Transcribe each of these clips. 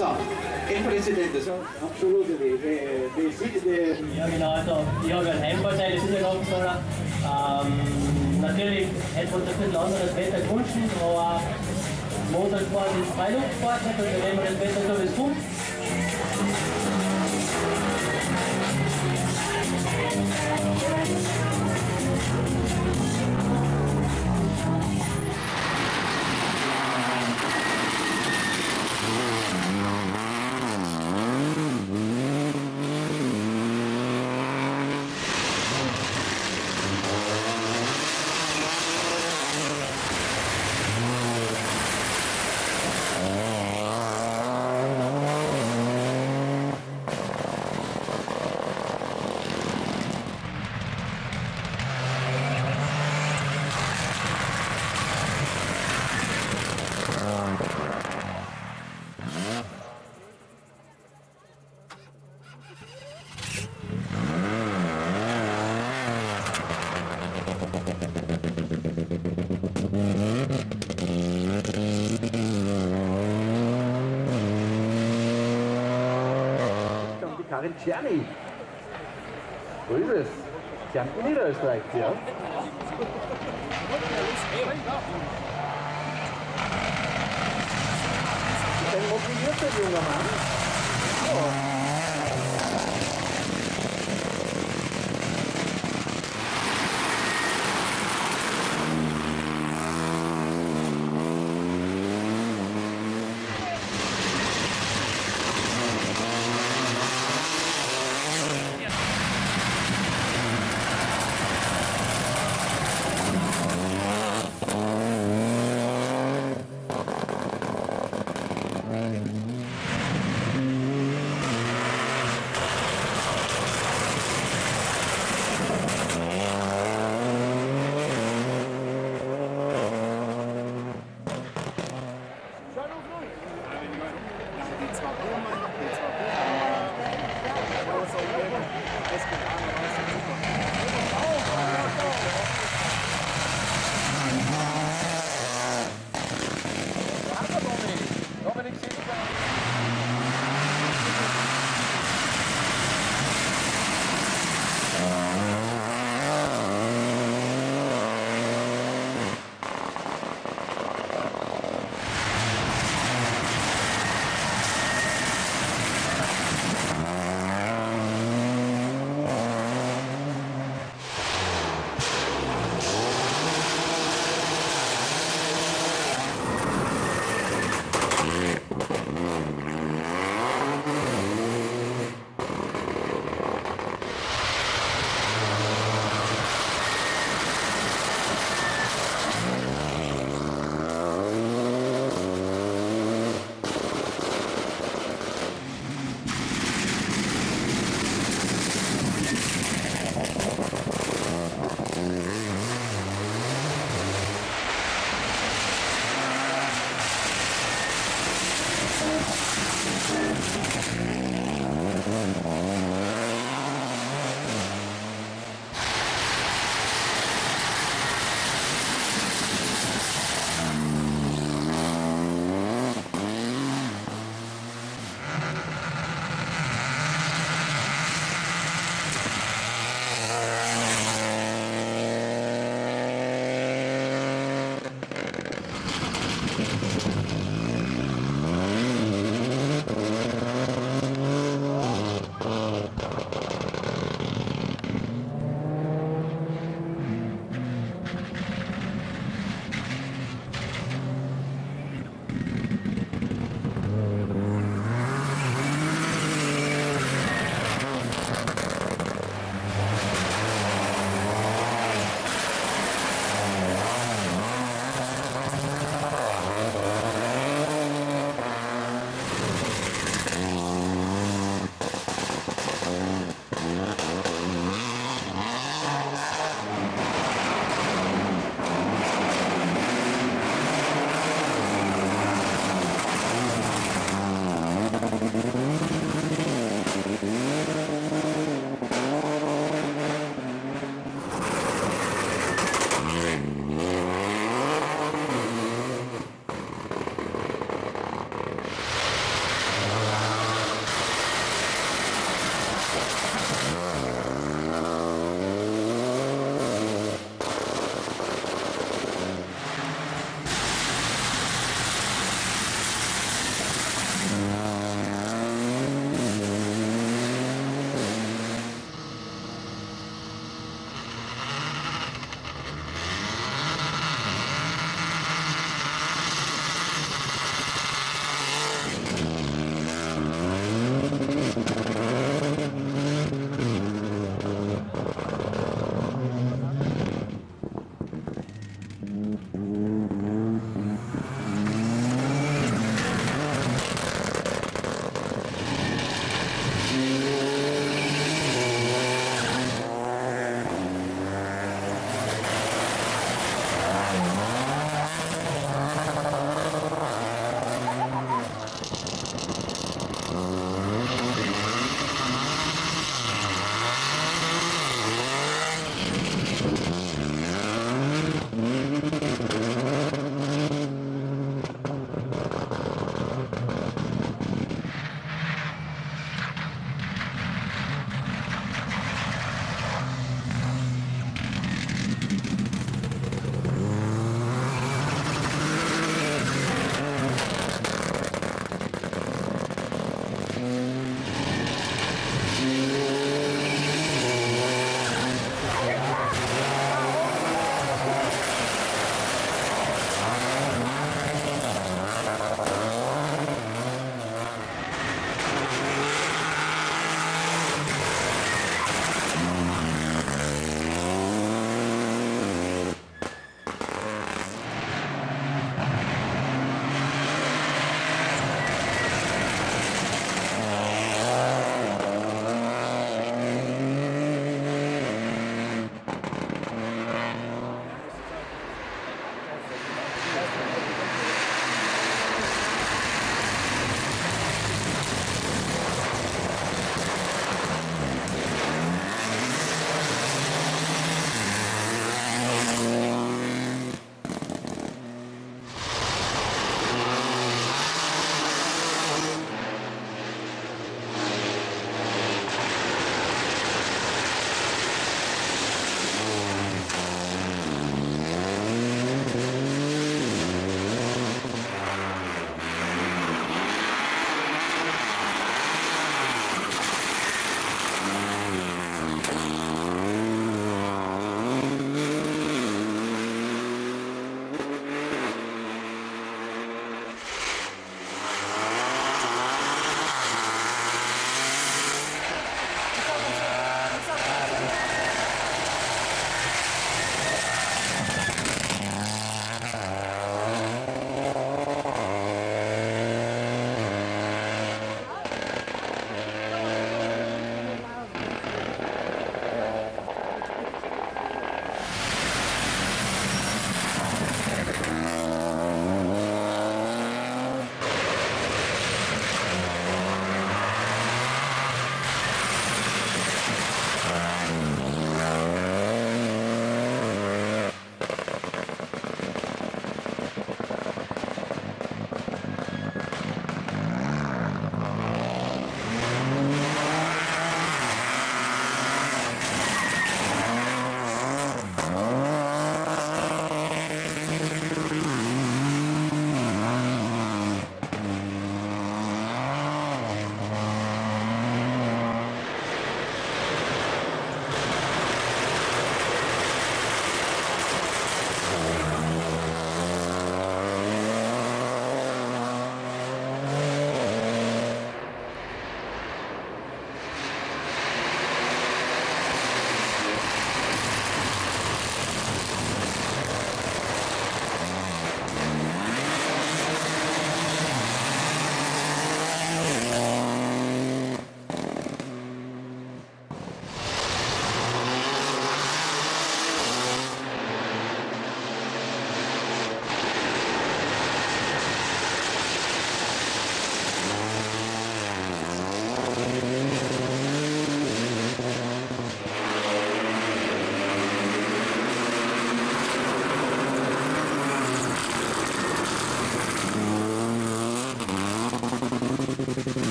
So, il Presidente, so, absolutely, Ja genau, also ich habe einen Heimvorteil, das ist ja ganz klar. Natürlich hätte uns ein bisschen anderes Wetter gewünscht, aber Motorsport ist Freiluftsport, also wir nehmen das Wetter so wie es kommt. Karin Czerny. So ist es. Kärnten Niederösterreich, ja. Ein motivierter junger Mann. Ja.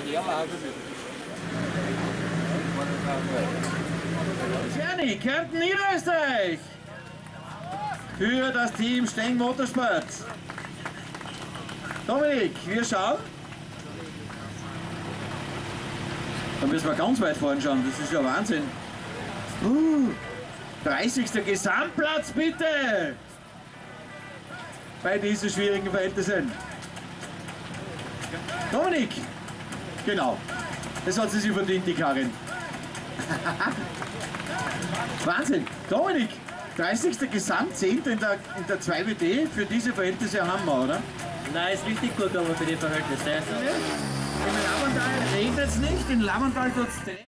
Czerny, Kärnten, Niederösterreich! Für das Team Steng Motorsport. Dominik, wir schauen. Da müssen wir ganz weit vorne schauen, das ist ja Wahnsinn. 30. Gesamtplatz bitte! Bei diesen schwierigen Verhältnissen. Dominik! Genau, das hat sie sich verdient, die Karin. Wahnsinn! Dominik! 30. Gesamt, 10. in der 2WD, für diese Verhältnisse haben wir, oder? Nein, ist richtig gut, aber für die Verhältnisse. In Lavandal regnet es nicht, in Lavandal tut es